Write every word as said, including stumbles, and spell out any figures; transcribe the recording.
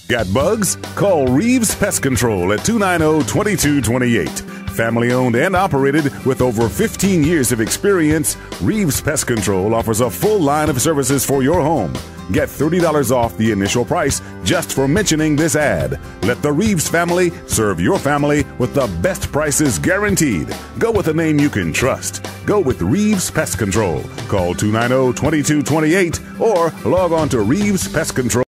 Got bugs? Call Reeves Pest Control at two nine zero, two two two eight. Family owned and operated with over fifteen years of experience, Reeves Pest Control offers a full line of services for your home. Get thirty dollars off the initial price just for mentioning this ad. Let the Reeves family serve your family with the best prices guaranteed. Go with a name you can trust. Go with Reeves Pest Control. Call two nine zero, two two two eight or log on to Reeves Pest Control.